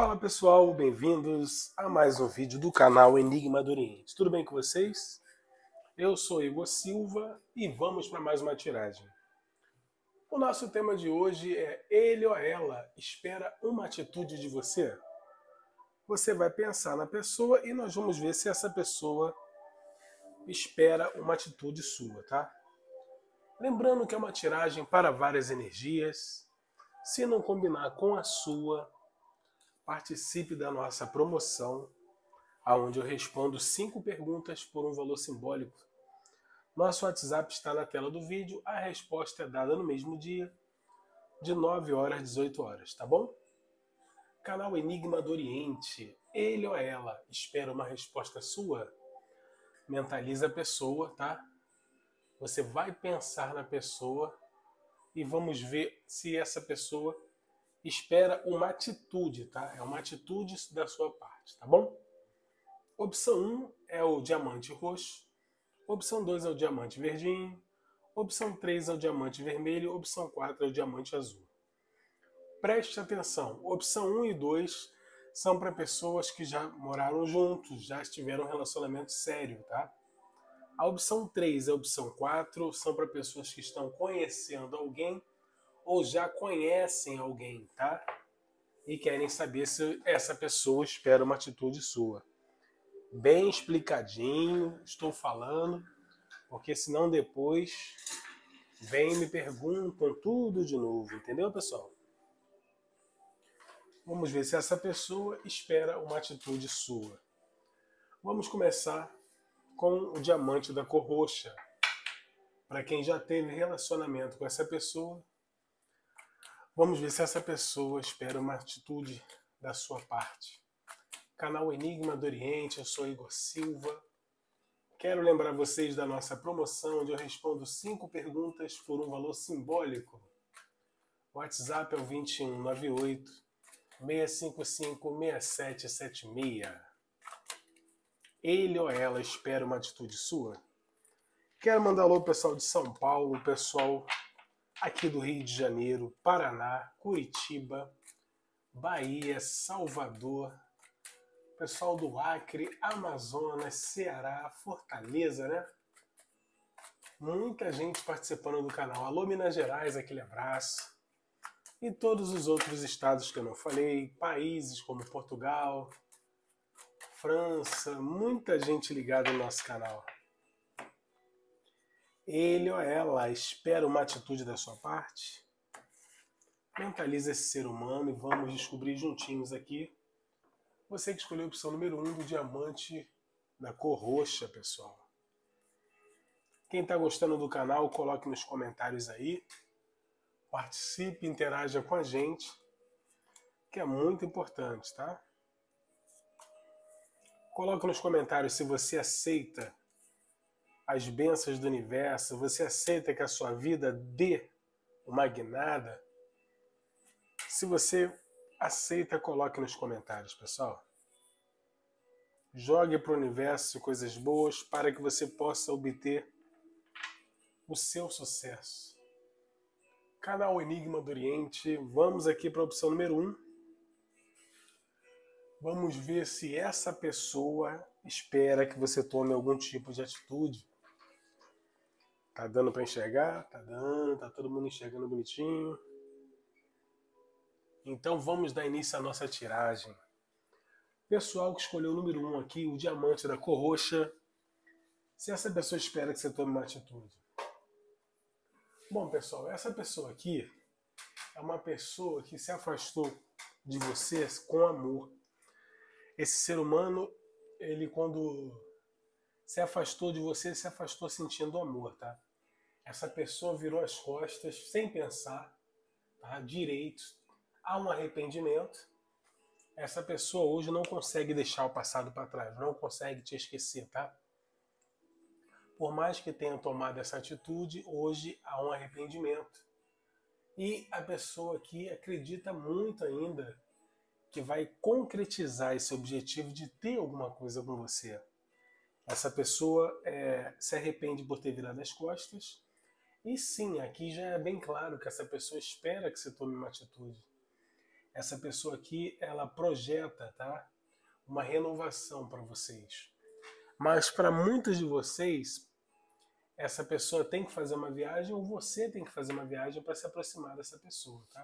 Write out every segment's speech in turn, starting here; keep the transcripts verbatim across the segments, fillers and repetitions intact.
Fala pessoal, bem-vindos a mais um vídeo do canal Enigma do Oriente. Tudo bem com vocês? Eu sou Igor Silva e vamos para mais uma tiragem. O nosso tema de hoje é ele ou ela espera uma atitude de você? Você vai pensar na pessoa e nós vamos ver se essa pessoa espera uma atitude sua, tá? Lembrando que é uma tiragem para várias energias. Se não combinar com a sua, participe da nossa promoção, onde eu respondo cinco perguntas por um valor simbólico. Nosso WhatsApp está na tela do vídeo, a resposta é dada no mesmo dia, de nove horas às dezoito horas, tá bom? Canal Enigma do Oriente, ele ou ela espera uma resposta sua? Mentaliza a pessoa, tá? Você vai pensar na pessoa e vamos ver se essa pessoa espera uma atitude, tá? É uma atitude da sua parte, tá bom? Opção um é o diamante roxo, opção dois é o diamante verdinho, opção três é o diamante vermelho, opção quatro é o diamante azul. Preste atenção, opção um e dois são para pessoas que já moraram juntos, já estiveram em um relacionamento sério, tá? A opção três e a opção quatro são para pessoas que estão conhecendo alguém ou já conhecem alguém, tá? E querem saber se essa pessoa espera uma atitude sua. Bem explicadinho, estou falando, porque senão depois vem e me perguntam tudo de novo, entendeu, pessoal? Vamos ver se essa pessoa espera uma atitude sua. Vamos começar com o diamante da cor roxa. Para quem já teve relacionamento com essa pessoa, vamos ver se essa pessoa espera uma atitude da sua parte. Canal Enigma do Oriente, eu sou Igor Silva. Quero lembrar vocês da nossa promoção, onde eu respondo cinco perguntas por um valor simbólico. O WhatsApp é o dois um nove oito, seis cinco cinco, seis sete sete seis. Ele ou ela espera uma atitude sua? Quero mandar alô pessoal de São Paulo, pessoal aqui do Rio de Janeiro, Paraná, Curitiba, Bahia, Salvador, pessoal do Acre, Amazonas, Ceará, Fortaleza, né? Muita gente participando do canal. Alô Minas Gerais, aquele abraço. E todos os outros estados que eu não falei, países como Portugal, França, muita gente ligada no nosso canal. Ele ou ela espera uma atitude da sua parte? Mentaliza esse ser humano e vamos descobrir juntinhos aqui. Você que escolheu a opção número um do diamante da cor roxa, pessoal. Quem está gostando do canal, coloque nos comentários aí. Participe, interaja com a gente, que é muito importante, tá? Coloque nos comentários se você aceita as bênçãos do universo, você aceita que a sua vida dê uma guinada. Se você aceita, coloque nos comentários, pessoal. Jogue para o universo coisas boas para que você possa obter o seu sucesso. Canal Enigma do Oriente, vamos aqui para a opção número um. Vamos ver se essa pessoa espera que você tome algum tipo de atitude. Tá dando para enxergar? Tá dando, tá todo mundo enxergando bonitinho. Então vamos dar início à nossa tiragem. Pessoal que escolheu o número um aqui, o diamante da cor roxa, se essa pessoa espera que você tome uma atitude. Bom, pessoal, essa pessoa aqui é uma pessoa que se afastou de você com amor. Esse ser humano, ele quando se afastou de você, se afastou sentindo amor, tá? Essa pessoa virou as costas sem pensar, tá? Direito. Há um arrependimento. Essa pessoa hoje não consegue deixar o passado para trás, não consegue te esquecer, tá? Por mais que tenha tomado essa atitude, hoje há um arrependimento. E a pessoa aqui acredita muito ainda que vai concretizar esse objetivo de ter alguma coisa com você. Essa pessoa é, se arrepende por ter virado as costas. E sim, aqui já é bem claro que essa pessoa espera que você tome uma atitude. essa pessoa aqui, ela projeta, tá? Uma renovação para vocês. Mas para muitos de vocês, essa pessoa tem que fazer uma viagem ou você tem que fazer uma viagem para se aproximar dessa pessoa, tá?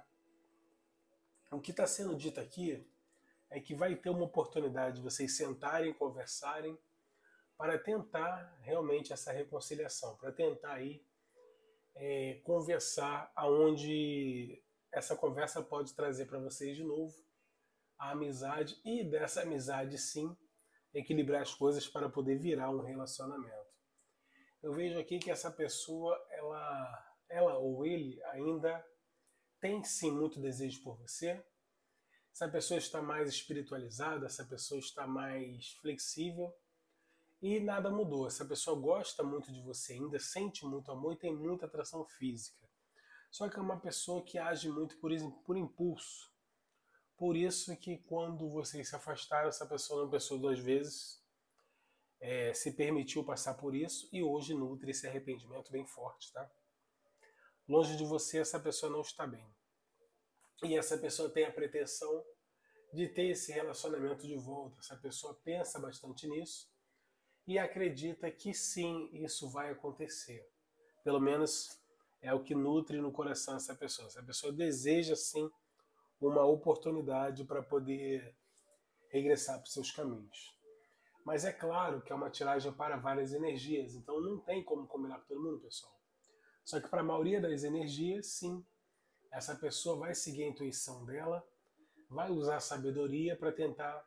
O que está sendo dito aqui é que vai ter uma oportunidade de vocês sentarem, conversarem, para tentar realmente essa reconciliação, para tentar aí é, conversar aonde essa conversa pode trazer para vocês de novo a amizade e dessa amizade sim equilibrar as coisas para poder virar um relacionamento. Eu vejo aqui que essa pessoa, ela, ela ou ele ainda tem sim muito desejo por você. Essa pessoa está mais espiritualizada, essa pessoa está mais flexível e nada mudou. Essa pessoa gosta muito de você, ainda sente muito amor e tem muita atração física. Só que é uma pessoa que age muito por, por impulso. Por isso que quando vocês se afastaram, essa pessoa não pensou duas vezes, é, se permitiu passar por isso e hoje nutre esse arrependimento bem forte, tá? Longe de você, essa pessoa não está bem. E essa pessoa tem a pretensão de ter esse relacionamento de volta. Essa pessoa pensa bastante nisso e acredita que sim, isso vai acontecer. Pelo menos é o que nutre no coração essa pessoa. Essa pessoa deseja sim uma oportunidade para poder regressar para os seus caminhos. Mas é claro que é uma tiragem para várias energias, então não tem como combinar com todo mundo, pessoal. Só que para a maioria das energias, sim, essa pessoa vai seguir a intuição dela, vai usar a sabedoria para tentar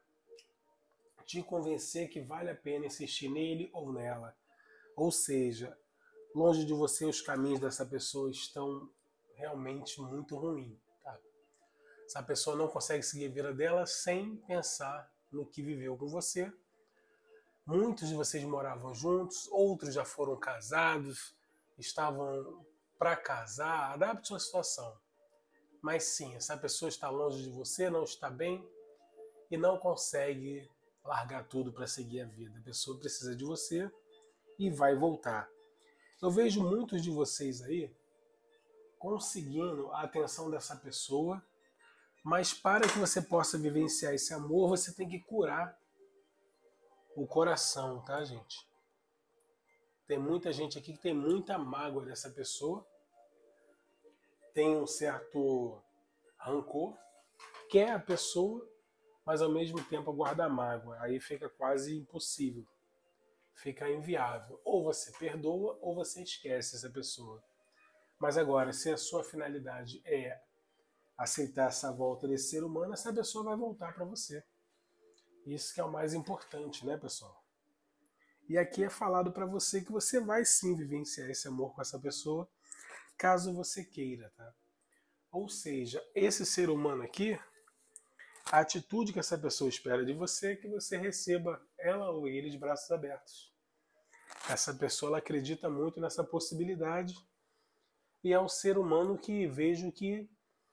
te convencer que vale a pena insistir nele ou nela. Ou seja, longe de você os caminhos dessa pessoa estão realmente muito ruins. Tá? Essa pessoa não consegue seguir a vida dela sem pensar no que viveu com você. Muitos de vocês moravam juntos, outros já foram casados, estavam para casar, adapte sua situação. Mas sim, essa pessoa está longe de você, não está bem e não consegue largar tudo para seguir a vida. A pessoa precisa de você e vai voltar. Eu vejo muitos de vocês aí conseguindo a atenção dessa pessoa, mas para que você possa vivenciar esse amor, você tem que curar o coração, tá, gente? Tem muita gente aqui que tem muita mágoa dessa pessoa, tem um certo rancor, quer a pessoa, mas ao mesmo tempo guarda mágoa. Aí fica quase impossível, fica inviável. Ou você perdoa ou você esquece essa pessoa. Mas agora, se a sua finalidade é aceitar essa volta desse ser humano, essa pessoa vai voltar para você. Isso que é o mais importante, né, pessoal? E aqui é falado para você que você vai sim vivenciar esse amor com essa pessoa, caso você queira, tá? Ou seja, esse ser humano aqui, a atitude que essa pessoa espera de você é que você receba ela ou ele de braços abertos. Essa pessoa ela acredita muito nessa possibilidade e é um ser humano que vejo que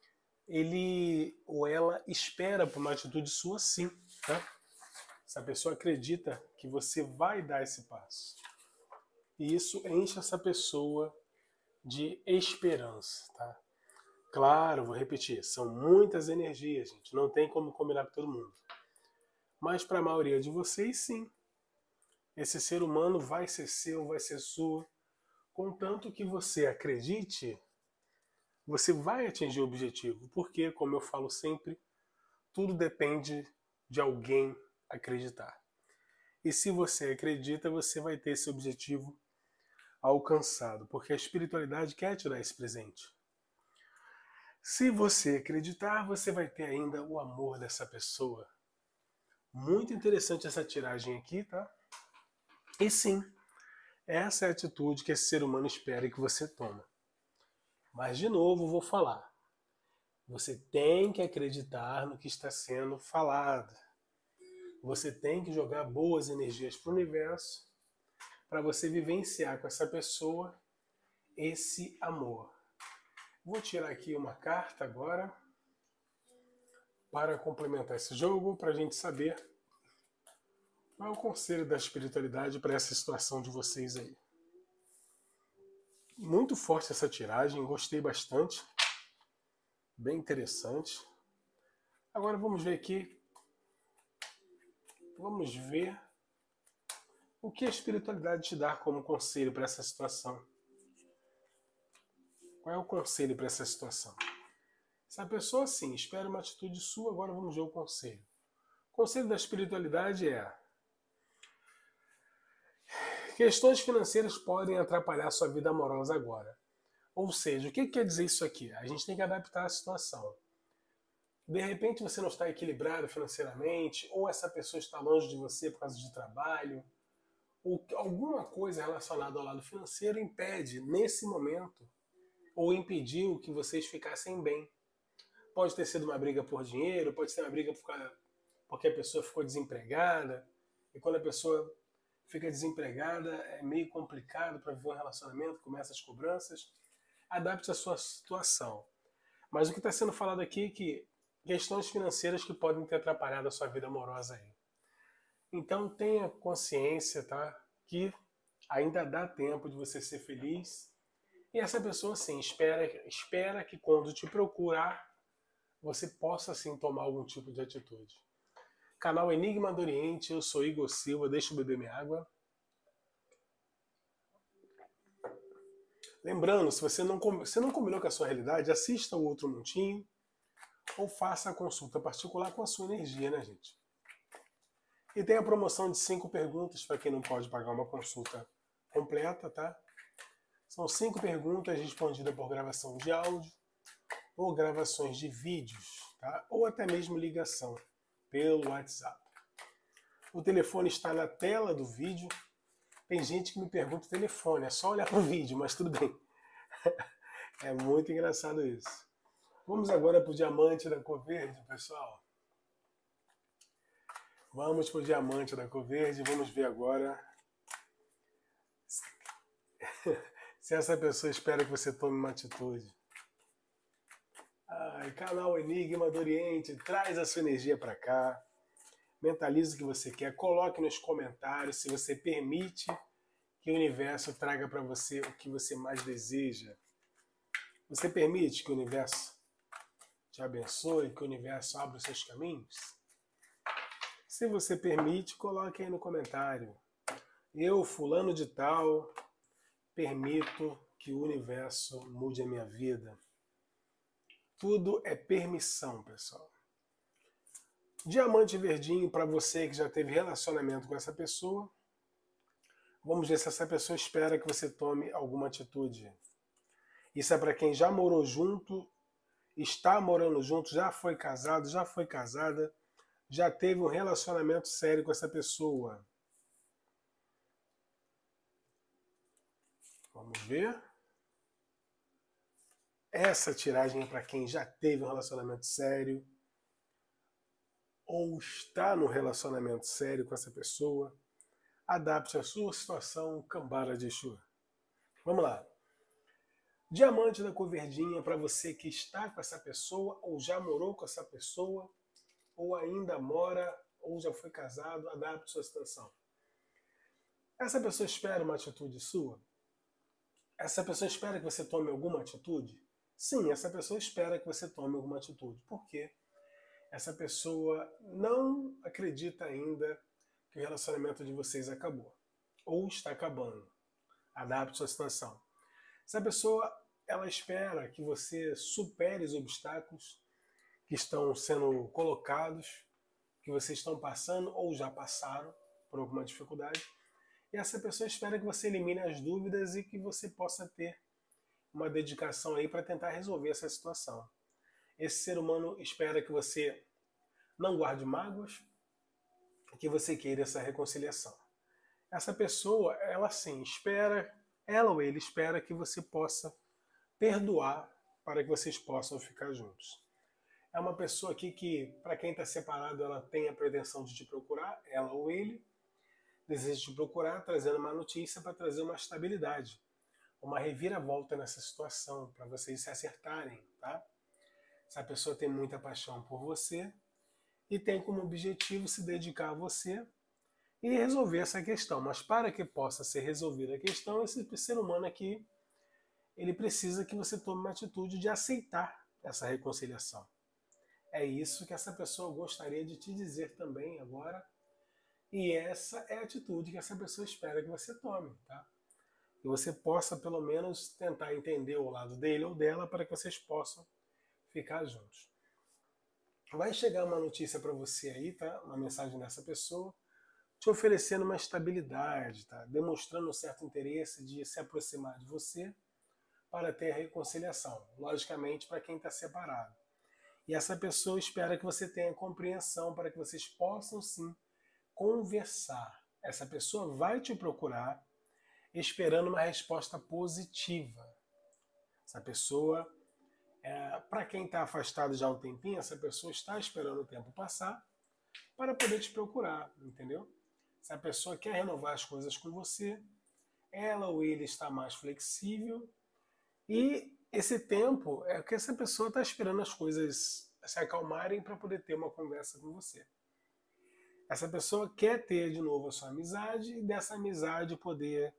ele ou ela espera por uma atitude sua sim, tá? Essa pessoa acredita que você vai dar esse passo. E isso enche essa pessoa de esperança, tá? Claro, vou repetir, são muitas energias, gente. Não tem como combinar com todo mundo. Mas para a maioria de vocês, sim. Esse ser humano vai ser seu, vai ser sua. Contanto que você acredite, você vai atingir o objetivo. Porque, como eu falo sempre, tudo depende de alguém acreditar. E se você acredita, você vai ter esse objetivo alcançado, porque a espiritualidade quer te dar esse presente. Se você acreditar, você vai ter ainda o amor dessa pessoa. Muito interessante essa tiragem aqui, tá? E sim, essa é a atitude que esse ser humano espera que você tome. Mas, de novo, vou falar. Você tem que acreditar no que está sendo falado. Você tem que jogar boas energias para o universo para você vivenciar com essa pessoa esse amor. Vou tirar aqui uma carta agora para complementar esse jogo, para a gente saber qual é o conselho da espiritualidade para essa situação de vocês aí. Muito forte essa tiragem, gostei bastante. Bem interessante. Agora vamos ver aqui, vamos ver o que a espiritualidade te dá como conselho para essa situação. Qual é o conselho para essa situação? Se a pessoa, sim, espera uma atitude sua, agora vamos ver o conselho. O conselho da espiritualidade é: questões financeiras podem atrapalhar sua vida amorosa agora. Ou seja, o que quer dizer isso aqui? A gente tem que adaptar a situação. De repente você não está equilibrado financeiramente, ou essa pessoa está longe de você por causa de trabalho, ou alguma coisa relacionada ao lado financeiro impede, nesse momento, ou impediu que vocês ficassem bem. Pode ter sido uma briga por dinheiro, pode ser uma briga porque a pessoa ficou desempregada, e quando a pessoa fica desempregada é meio complicado para viver um relacionamento, começa as cobranças. Adapte a sua situação. Mas o que está sendo falado aqui é que questões financeiras que podem ter atrapalhado a sua vida amorosa aí. Então tenha consciência, tá, que ainda dá tempo de você ser feliz. E essa pessoa, sim, espera, espera que quando te procurar, você possa, sim, tomar algum tipo de atitude. Canal Enigma do Oriente, eu sou Igor Silva, deixa eu beber minha água. Lembrando, se você não, se não combinou com a sua realidade, assista o outro montinho ou faça a consulta particular com a sua energia, né, gente? E tem a promoção de cinco perguntas para quem não pode pagar uma consulta completa, tá? São cinco perguntas respondidas por gravação de áudio ou gravações de vídeos, tá? Ou até mesmo ligação pelo WhatsApp. O telefone está na tela do vídeo. Tem gente que me pergunta o telefone, é só olhar para o vídeo, mas tudo bem. É muito engraçado isso. Vamos agora para o diamante da cor verde, pessoal. Vamos para o diamante da cor verde, vamos ver agora se essa pessoa espera que você tome uma atitude. Ai, canal Enigma do Oriente, traz a sua energia para cá. Mentalize o que você quer, coloque nos comentários se você permite que o universo traga para você o que você mais deseja. Você permite que o universo te abençoe, que o universo abra os seus caminhos? Se você permite, coloque aí no comentário. Eu, fulano de tal, permito que o universo mude a minha vida. Tudo é permissão, pessoal. Diamante verdinho para você que já teve relacionamento com essa pessoa. Vamos ver se essa pessoa espera que você tome alguma atitude. Isso é para quem já morou junto, está morando junto, já foi casado, já foi casada, já teve um relacionamento sério com essa pessoa. Vamos ver. Essa tiragem é para quem já teve um relacionamento sério ou está no relacionamento sério com essa pessoa. Adapte a sua situação, Cambara de Exu. Vamos lá. Diamante da cor verdinha para você que está com essa pessoa ou já morou com essa pessoa ou ainda mora ou já foi casado, adapte sua situação. Essa pessoa espera uma atitude sua? Essa pessoa espera que você tome alguma atitude? Sim, essa pessoa espera que você tome alguma atitude. Por quê? Essa pessoa não acredita ainda que o relacionamento de vocês acabou ou está acabando. Adapte sua situação. Essa pessoa, ela espera que você supere os obstáculos que estão sendo colocados, que vocês estão passando ou já passaram por alguma dificuldade. E essa pessoa espera que você elimine as dúvidas e que você possa ter uma dedicação aí para tentar resolver essa situação. Esse ser humano espera que você não guarde mágoas, que você queira essa reconciliação. Essa pessoa, ela sim, espera, ela ou ele espera que você possa perdoar para que vocês possam ficar juntos. É uma pessoa aqui que, para quem está separado, ela tem a pretensão de te procurar, ela ou ele, deseja te procurar, trazendo uma notícia para trazer uma estabilidade, uma reviravolta nessa situação, para vocês se acertarem, tá? Essa pessoa tem muita paixão por você e tem como objetivo se dedicar a você e resolver essa questão. Mas para que possa ser resolvida a questão, esse ser humano aqui, ele precisa que você tome uma atitude de aceitar essa reconciliação. É isso que essa pessoa gostaria de te dizer também agora. E essa é a atitude que essa pessoa espera que você tome, tá? Que você possa, pelo menos, tentar entender o lado dele ou dela para que vocês possam ficar juntos. Vai chegar uma notícia para você aí, tá? Uma mensagem dessa pessoa, te oferecendo uma estabilidade, tá? Demonstrando um certo interesse de se aproximar de você para ter a reconciliação. Logicamente, para quem está separado. E essa pessoa espera que você tenha compreensão para que vocês possam, sim, conversar. Essa pessoa vai te procurar esperando uma resposta positiva. Essa pessoa, é, para quem está afastado já há um tempinho, essa pessoa está esperando o tempo passar para poder te procurar, entendeu? Se a pessoa quer renovar as coisas com você, ela ou ele está mais flexível e esse tempo é que essa pessoa está esperando as coisas se acalmarem para poder ter uma conversa com você. Essa pessoa quer ter de novo a sua amizade e dessa amizade poder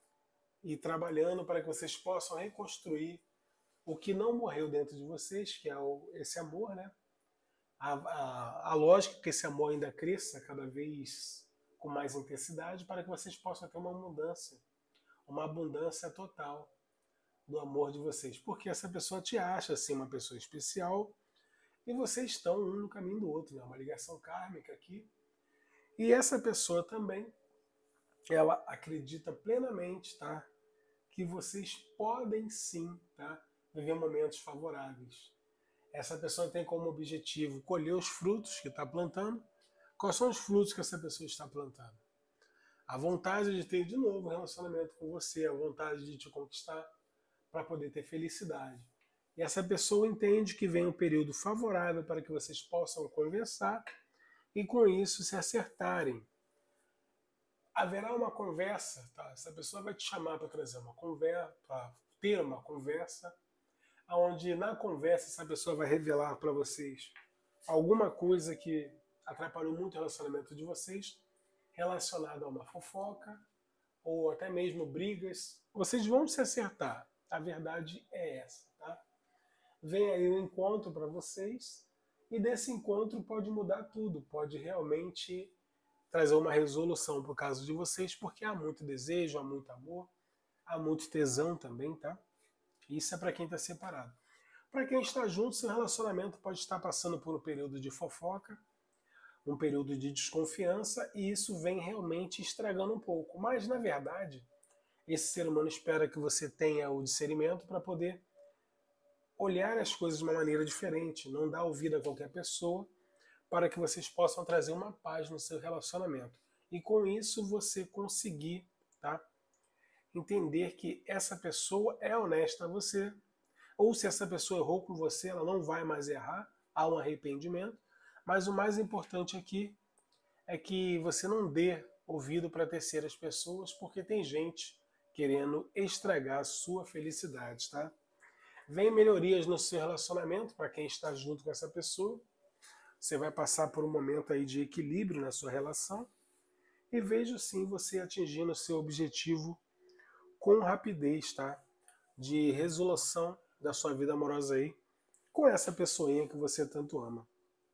ir trabalhando para que vocês possam reconstruir o que não morreu dentro de vocês, que é o, esse amor, né? A, a, a lógica é que esse amor ainda cresça cada vez com mais intensidade para que vocês possam ter uma mudança, uma abundância total do amor de vocês. Porque essa pessoa te acha assim uma pessoa especial e vocês estão um no caminho do outro, né? Uma ligação kármica aqui. E essa pessoa também, ela acredita plenamente, tá? Que vocês podem sim, tá? Viver momentos favoráveis. Essa pessoa tem como objetivo colher os frutos que está plantando. Quais são os frutos que essa pessoa está plantando? A vontade de ter de novo um relacionamento com você, a vontade de te conquistar para poder ter felicidade. E essa pessoa entende que vem um período favorável para que vocês possam conversar e com isso se acertarem. Haverá uma conversa, tá? Essa pessoa vai te chamar para trazer uma conversa, para ter uma conversa, onde na conversa essa pessoa vai revelar para vocês alguma coisa que atrapalhou muito o relacionamento de vocês, relacionado a uma fofoca ou até mesmo brigas. Vocês vão se acertar. A verdade é essa, tá? Vem aí um encontro para vocês e desse encontro pode mudar tudo, pode realmente trazer uma resolução para o caso de vocês, porque há muito desejo, há muito amor, há muito tesão também, tá? Isso é para quem está separado. Para quem está junto, seu relacionamento pode estar passando por um período de fofoca, um período de desconfiança, e isso vem realmente estragando um pouco. Mas, na verdade, esse ser humano espera que você tenha o discernimento para poder olhar as coisas de uma maneira diferente, não dar ouvido a qualquer pessoa, para que vocês possam trazer uma paz no seu relacionamento. E com isso você conseguir, tá, entender que essa pessoa é honesta a você, ou se essa pessoa errou com você, ela não vai mais errar, há um arrependimento, mas o mais importante aqui é que você não dê ouvido para terceiras pessoas, porque tem gente querendo estragar a sua felicidade, tá? Vem melhorias no seu relacionamento para quem está junto com essa pessoa. Você vai passar por um momento aí de equilíbrio na sua relação e vejo sim você atingindo o seu objetivo com rapidez, tá? De resolução da sua vida amorosa aí com essa pessoinha que você tanto ama.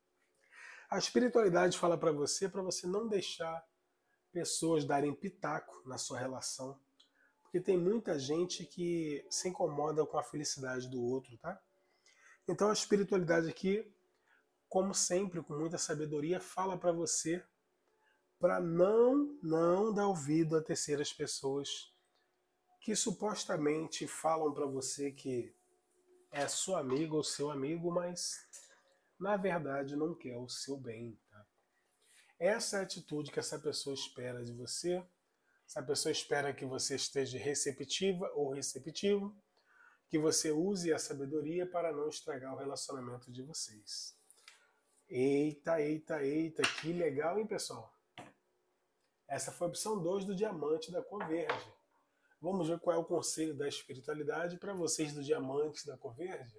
A espiritualidade fala para você, para você não deixar pessoas darem pitaco na sua relação, porque tem muita gente que se incomoda com a felicidade do outro, tá? Então a espiritualidade aqui, como sempre, com muita sabedoria, fala para você para não, não dar ouvido a terceiras pessoas que supostamente falam para você que é sua amiga ou seu amigo, mas na verdade não quer o seu bem, tá? Essa é a atitude que essa pessoa espera de você. Essa pessoa espera que você esteja receptiva ou receptivo, que você use a sabedoria para não estragar o relacionamento de vocês. Eita, eita, eita, que legal, hein, pessoal? Essa foi a opção dois do diamante da Converge. Vamos ver qual é o conselho da espiritualidade para vocês do diamante da Converge?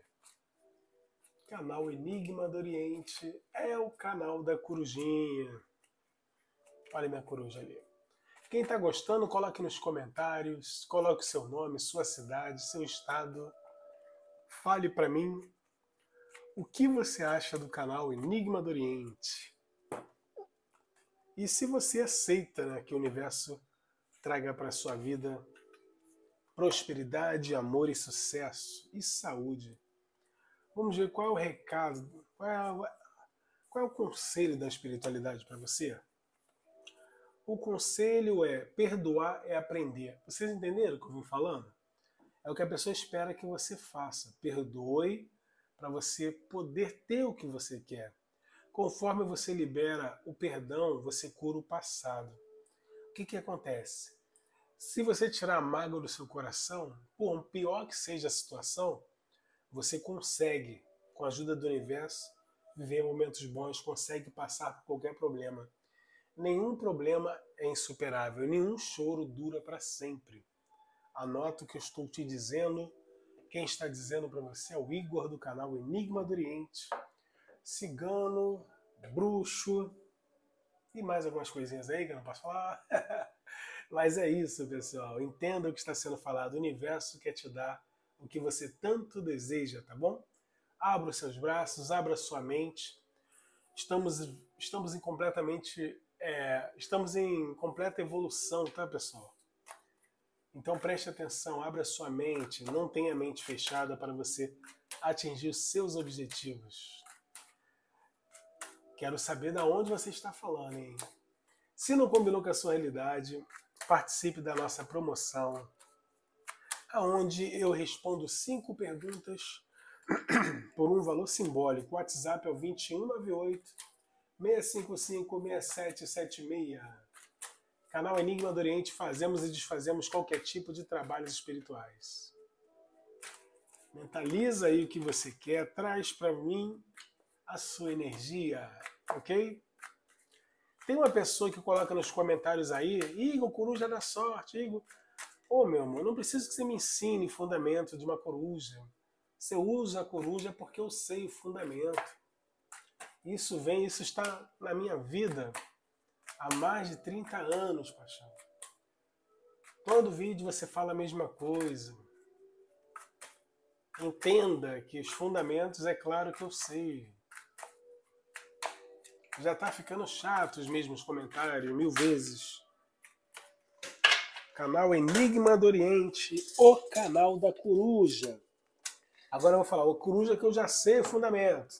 Canal Enigma do Oriente é o canal da corujinha. Olha minha coruja ali. Quem está gostando, coloque nos comentários, coloque seu nome, sua cidade, seu estado. Fale para mim o que você acha do canal Enigma do Oriente? E se você aceita, né, que o universo traga para sua vida prosperidade, amor e sucesso e saúde. Vamos ver qual é o recado, qual é, a, qual é o conselho da espiritualidade para você? O conselho é: perdoar é aprender. Vocês entenderam o que eu vim falando? É o que a pessoa espera que você faça. Perdoe para você poder ter o que você quer. Conforme você libera o perdão, você cura o passado. O que que acontece? Se você tirar a mágoa do seu coração, por pior que seja a situação, você consegue, com a ajuda do universo, viver momentos bons, consegue passar por qualquer problema. Nenhum problema é insuperável, nenhum choro dura para sempre. Anota o que eu estou te dizendo. Quem está dizendo para você é o Igor do canal Enigma do Oriente, cigano, bruxo e mais algumas coisinhas aí que eu não posso falar. Mas é isso, pessoal. Entenda o que está sendo falado. O universo quer te dar o que você tanto deseja, tá bom? Abra os seus braços, abra a sua mente. Estamos, estamos em completamente, é, estamos em completa evolução, tá, pessoal? Então preste atenção, abra a sua mente, não tenha a mente fechada para você atingir os seus objetivos. Quero saber de onde você está falando, hein? Se não combinou com a sua realidade, participe da nossa promoção, onde eu respondo cinco perguntas por um valor simbólico. O WhatsApp é o dois um nove oito, seis cinco cinco, seis sete sete seis. Canal Enigma do Oriente, fazemos e desfazemos qualquer tipo de trabalhos espirituais. Mentaliza aí o que você quer, traz para mim a sua energia, ok? Tem uma pessoa que coloca nos comentários aí: Igor, coruja da sorte, Igor. Ô, oh, meu amor, não preciso que você me ensine fundamento de uma coruja. Você usa a coruja porque eu sei o fundamento. Isso vem, isso está na minha vida há mais de trinta anos, paixão. Todo vídeo você fala a mesma coisa. Entenda que os fundamentos, é claro que eu sei. Já tá ficando chato os mesmos comentários, mil vezes. Canal Enigma do Oriente, o canal da coruja. Agora eu vou falar, o coruja que eu já sei o fundamento.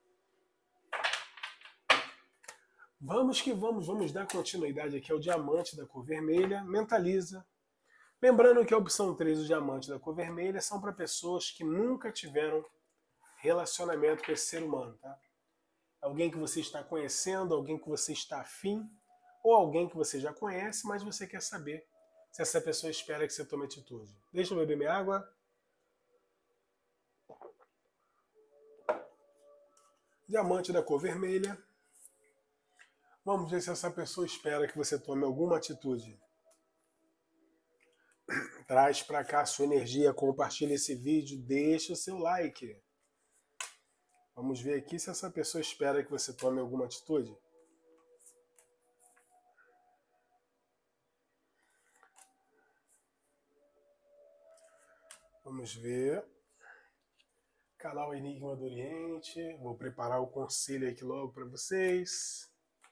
Vamos que vamos, vamos dar continuidade aqui ao diamante da cor vermelha. Mentaliza. Lembrando que a opção três, o diamante da cor vermelha, são para pessoas que nunca tiveram relacionamento com esse ser humano, tá? Alguém que você está conhecendo, alguém que você está afim, ou alguém que você já conhece, mas você quer saber se essa pessoa espera que você tome atitude. Deixa eu beber minha água. Diamante da cor vermelha. Vamos ver se essa pessoa espera que você tome alguma atitude. Traz para cá a sua energia, compartilha esse vídeo, deixa o seu like. Vamos ver aqui se essa pessoa espera que você tome alguma atitude. Vamos ver. Canal Enigma do Oriente. Vou preparar o conselho aqui logo para vocês.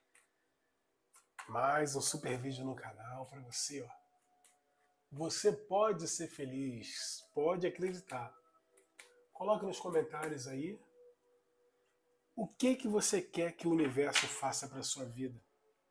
Mais um super vídeo no canal para você, ó. Você pode ser feliz, pode acreditar. Coloque nos comentários aí o que que você quer que o universo faça para sua vida.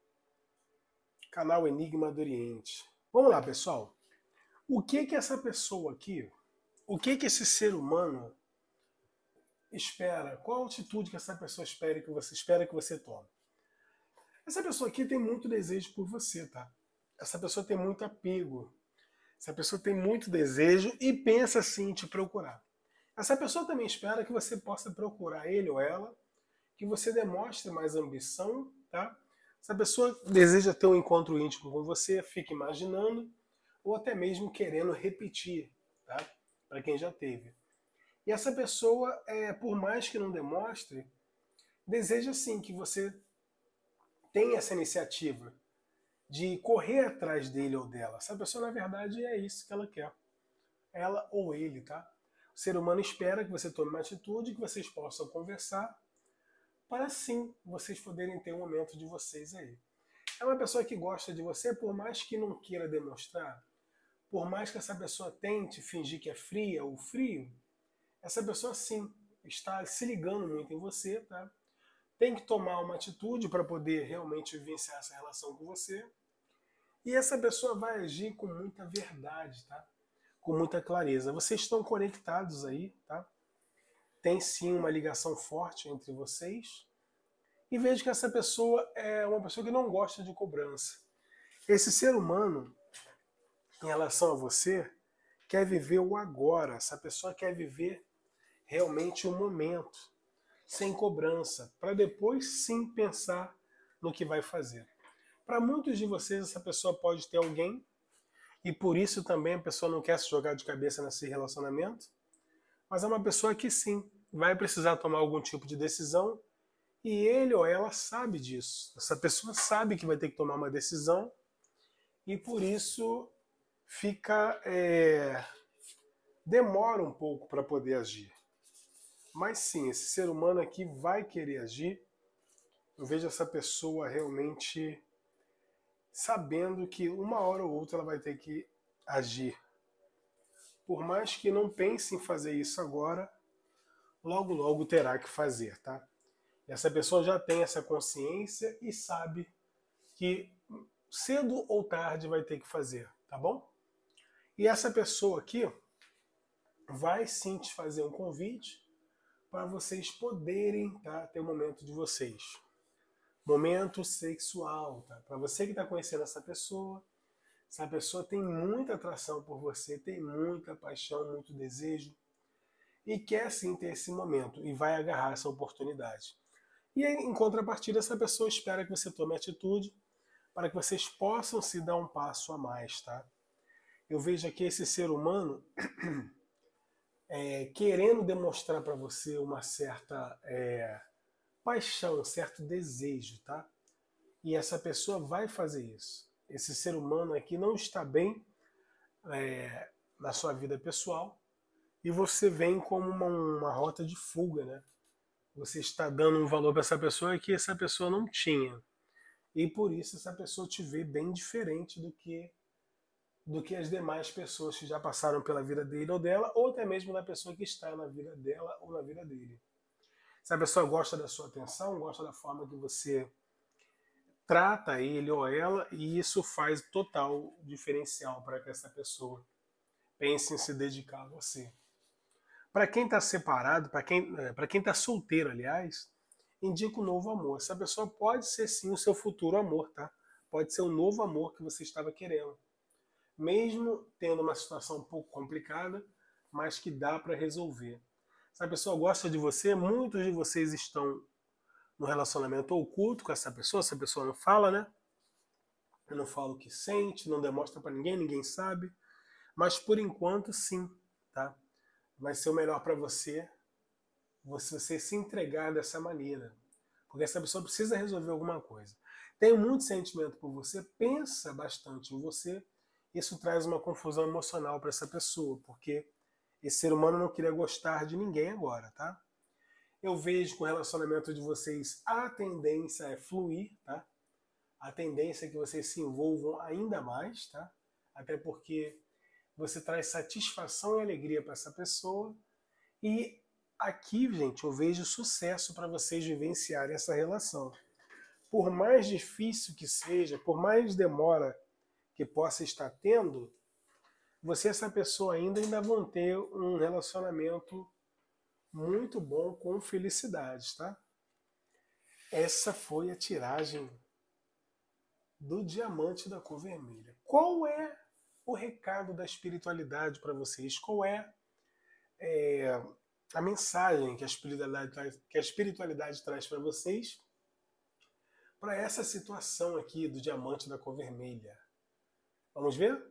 Canal Enigma do Oriente. Vamos lá, pessoal. O que que essa pessoa aqui, o que que esse ser humano espera? Qual a atitude que essa pessoa espera que você espera que você tome? Essa pessoa aqui tem muito desejo por você, tá? Essa pessoa tem muito apego. Essa pessoa tem muito desejo e pensa sim em te procurar. Essa pessoa também espera que você possa procurar ele ou ela, que você demonstre mais ambição, tá? Essa pessoa deseja ter um encontro íntimo com você, fica imaginando, ou até mesmo querendo repetir, tá? Para quem já teve. E essa pessoa, é, por mais que não demonstre, deseja sim que você tenha essa iniciativa de correr atrás dele ou dela. Essa pessoa, na verdade, é isso que ela quer. Ela ou ele, tá? O ser humano espera que você tome uma atitude, que vocês possam conversar, para sim vocês poderem ter um momento de vocês aí. É uma pessoa que gosta de você, por mais que não queira demonstrar, por mais que essa pessoa tente fingir que é fria ou frio, essa pessoa sim está se ligando muito em você, tá? Tem que tomar uma atitude para poder realmente vivenciar essa relação com você. E essa pessoa vai agir com muita verdade, tá? Com muita clareza. Vocês estão conectados aí, tá? Tem sim uma ligação forte entre vocês. E vejo que essa pessoa é uma pessoa que não gosta de cobrança. Esse ser humano, em relação a você, quer viver o agora. Essa pessoa quer viver realmente o momento, sem cobrança, para depois sim pensar no que vai fazer. Para muitos de vocês, essa pessoa pode ter alguém, e por isso também a pessoa não quer se jogar de cabeça nesse relacionamento, mas é uma pessoa que sim, vai precisar tomar algum tipo de decisão, e ele ou ela sabe disso. Essa pessoa sabe que vai ter que tomar uma decisão, e por isso fica é, demora um pouco para poder agir. Mas sim, esse ser humano aqui vai querer agir. Eu vejo essa pessoa realmente sabendo que uma hora ou outra ela vai ter que agir. Por mais que não pense em fazer isso agora, logo logo terá que fazer, tá? E essa pessoa já tem essa consciência e sabe que cedo ou tarde vai ter que fazer, tá bom? E essa pessoa aqui vai sim te fazer um convite para vocês poderem, tá, ter o um momento de vocês. Momento sexual, tá? Para você que está conhecendo essa pessoa, essa pessoa tem muita atração por você, tem muita paixão, muito desejo e quer sim ter esse momento e vai agarrar essa oportunidade. E em contrapartida, essa pessoa espera que você tome atitude para que vocês possam se dar um passo a mais, tá? Eu vejo aqui esse ser humano é, querendo demonstrar para você uma certa é, paixão, um certo desejo, tá? E essa pessoa vai fazer isso. Esse ser humano aqui não está bem é, na sua vida pessoal e você vem como uma, uma rota de fuga, né? Você está dando um valor para essa pessoa que essa pessoa não tinha. E por isso essa pessoa te vê bem diferente do que do que as demais pessoas que já passaram pela vida dele ou dela, ou até mesmo da pessoa que está na vida dela ou na vida dele. Se a pessoa gosta da sua atenção, gosta da forma que você trata ele ou ela, e isso faz total diferencial para que essa pessoa pense em se dedicar a você. Para quem está separado, para quem para quem está solteiro, aliás, indica um novo amor. Essa pessoa pode ser sim o seu futuro amor, tá? Pode ser um novo amor que você estava querendo. Mesmo tendo uma situação um pouco complicada, mas que dá para resolver. Se a pessoa gosta de você, muitos de vocês estão no relacionamento oculto com essa pessoa, essa pessoa não fala, né? Não fala o que sente, não demonstra para ninguém, ninguém sabe. Mas por enquanto, sim, tá? Vai ser o melhor para você, você se entregar dessa maneira. Porque essa pessoa precisa resolver alguma coisa. Tem muito sentimento por você, pensa bastante em você. Isso traz uma confusão emocional para essa pessoa, porque esse ser humano não queria gostar de ninguém agora, tá? Eu vejo que o relacionamento de vocês, a tendência é fluir, tá? A tendência é que vocês se envolvam ainda mais, tá? Até porque você traz satisfação e alegria para essa pessoa. E aqui, gente, eu vejo sucesso para vocês vivenciarem essa relação. Por mais difícil que seja, por mais demora que possa estar tendo, você e essa pessoa ainda, ainda vão ter um relacionamento muito bom com felicidade, tá? Essa foi a tiragem do diamante da cor vermelha. Qual é o recado da espiritualidade para vocês? Qual é, é a mensagem que a espiritualidade traz, que a espiritualidade traz para vocês para essa situação aqui do diamante da cor vermelha? Vamos ver?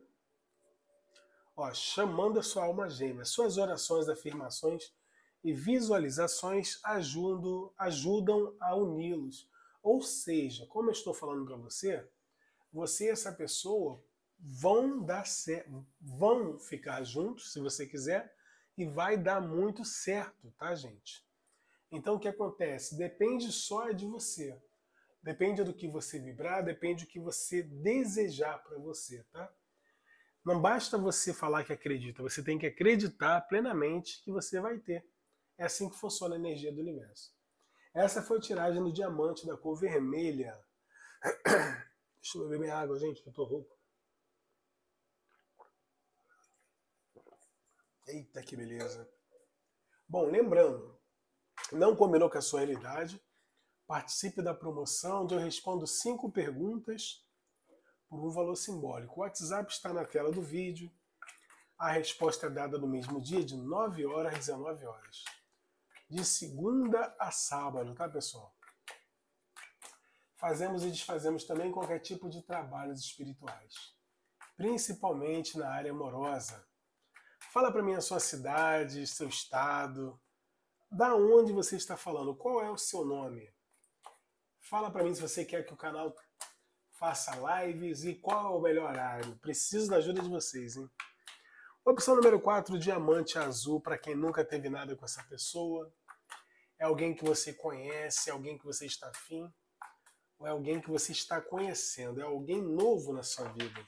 Ó, chamando a sua alma gêmea. Suas orações, afirmações e visualizações ajudam, ajudam a uni-los. Ou seja, como eu estou falando para você, você e essa pessoa vão dar certo, vão ficar juntos, se você quiser, e vai dar muito certo, tá, gente? Então, o que acontece? Depende só de você. Depende do que você vibrar, depende do que você desejar para você, tá? Não basta você falar que acredita, você tem que acreditar plenamente que você vai ter. É assim que funciona a energia do universo. Essa foi a tiragem do diamante da cor vermelha. Deixa eu beber minha água, gente, que eu tô rouco. Eita, que beleza. Bom, lembrando, não combinou com a sua realidade, participe da promoção onde eu respondo cinco perguntas por um valor simbólico. O WhatsApp está na tela do vídeo. A resposta é dada no mesmo dia, de nove horas às dezenove horas. De segunda a sábado, tá, pessoal? Fazemos e desfazemos também qualquer tipo de trabalhos espirituais, principalmente na área amorosa. Fala para mim a sua cidade, seu estado, da onde você está falando, qual é o seu nome. Fala para mim se você quer que o canal faça lives e qual é o melhor horário. Preciso da ajuda de vocês, hein? Opção número quatro, diamante azul, para quem nunca teve nada com essa pessoa. É alguém que você conhece, é alguém que você está afim, ou é alguém que você está conhecendo, é alguém novo na sua vida.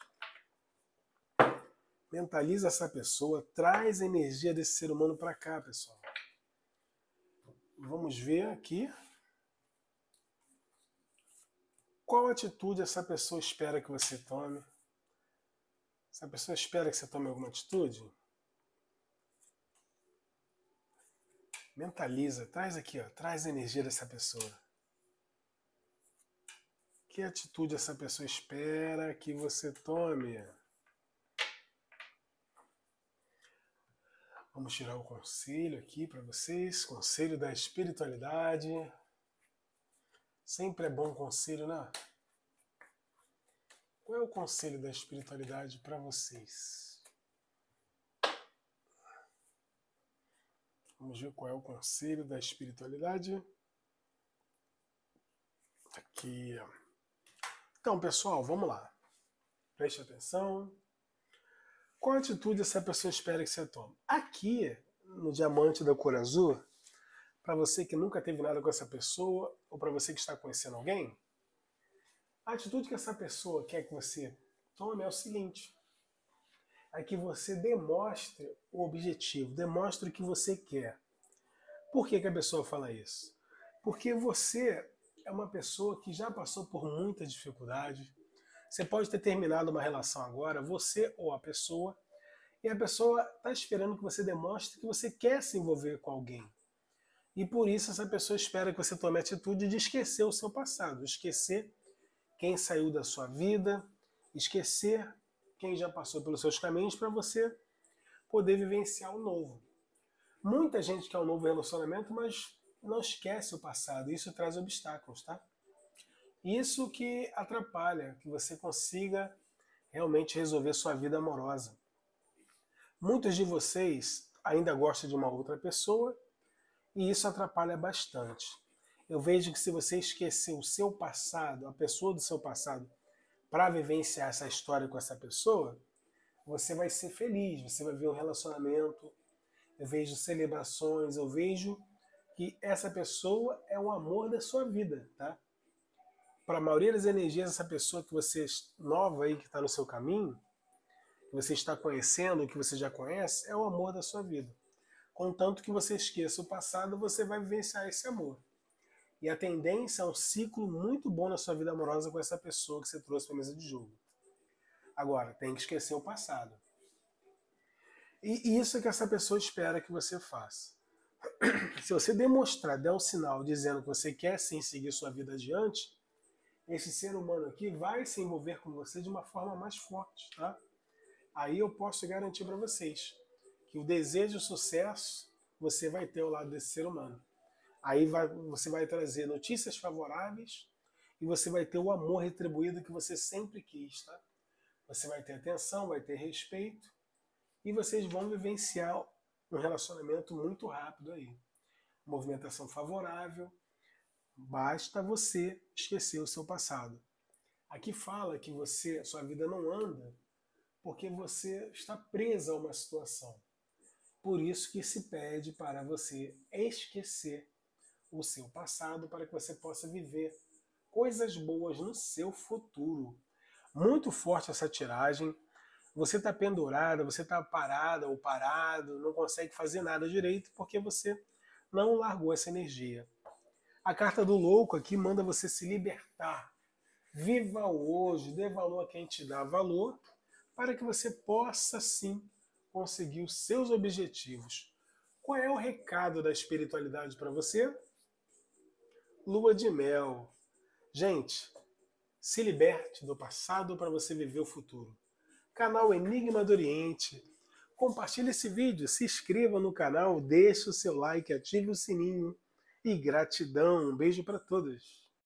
Mentaliza essa pessoa, traz a energia desse ser humano para cá, pessoal. Vamos ver aqui. Qual atitude essa pessoa espera que você tome? Essa pessoa espera que você tome alguma atitude? Mentaliza, traz aqui, ó, traz a energia dessa pessoa. Que atitude essa pessoa espera que você tome? Vamos tirar o conselho aqui para vocês. Conselho da espiritualidade. Sempre é bom conselho, né? Qual é o conselho da espiritualidade para vocês? Vamos ver qual é o conselho da espiritualidade. Aqui. Então, pessoal, vamos lá. Preste atenção. Qual atitude essa pessoa espera que você tome? Aqui, no diamante da cor azul, para você que nunca teve nada com essa pessoa, ou para você que está conhecendo alguém, a atitude que essa pessoa quer que você tome é o seguinte: é que você demonstre o objetivo, demonstre o que você quer. Por que que a pessoa fala isso? Porque você é uma pessoa que já passou por muita dificuldade. Você pode ter terminado uma relação agora, você ou a pessoa, e a pessoa está esperando que você demonstre que você quer se envolver com alguém. E por isso essa pessoa espera que você tome a atitude de esquecer o seu passado, esquecer quem saiu da sua vida, esquecer quem já passou pelos seus caminhos para você poder vivenciar o novo. Muita gente quer um novo relacionamento, mas não esquece o passado. Isso traz obstáculos, tá? Isso que atrapalha que você consiga realmente resolver sua vida amorosa. Muitos de vocês ainda gostam de uma outra pessoa e isso atrapalha bastante. Eu vejo que se você esquecer o seu passado, a pessoa do seu passado, para vivenciar essa história com essa pessoa, você vai ser feliz, você vai ver um relacionamento, eu vejo celebrações, eu vejo que essa pessoa é o amor da sua vida, tá? Para a maioria das energias, essa pessoa que você nova aí, que está no seu caminho, que você está conhecendo, que você já conhece, é o amor da sua vida. Contanto que você esqueça o passado, você vai vivenciar esse amor. E a tendência é um ciclo muito bom na sua vida amorosa com essa pessoa que você trouxe para a mesa de jogo. Agora, tem que esquecer o passado. E isso é que essa pessoa espera que você faça. Se você demonstrar, der um sinal dizendo que você quer sim seguir sua vida adiante, esse ser humano aqui vai se envolver com você de uma forma mais forte, tá? Aí eu posso garantir para vocês que o desejo de sucesso você vai ter ao lado desse ser humano. Aí vai, você vai trazer notícias favoráveis e você vai ter o amor retribuído que você sempre quis, tá? Você vai ter atenção, vai ter respeito e vocês vão vivenciar um relacionamento muito rápido aí. Movimentação favorável. Basta você esquecer o seu passado. Aqui fala que você, sua vida não anda porque você está presa a uma situação. Por isso que se pede para você esquecer o seu passado para que você possa viver coisas boas no seu futuro. Muito forte essa tiragem. Você está pendurada, você está parada ou parado, não consegue fazer nada direito porque você não largou essa energia. A carta do louco aqui manda você se libertar. Viva o hoje, dê valor a quem te dá valor, para que você possa sim conseguir os seus objetivos. Qual é o recado da espiritualidade para você? Lua de mel. Gente, se liberte do passado para você viver o futuro. Canal Enigma do Oriente. Compartilhe esse vídeo, se inscreva no canal, deixe o seu like, ative o sininho. E gratidão, um beijo para todos.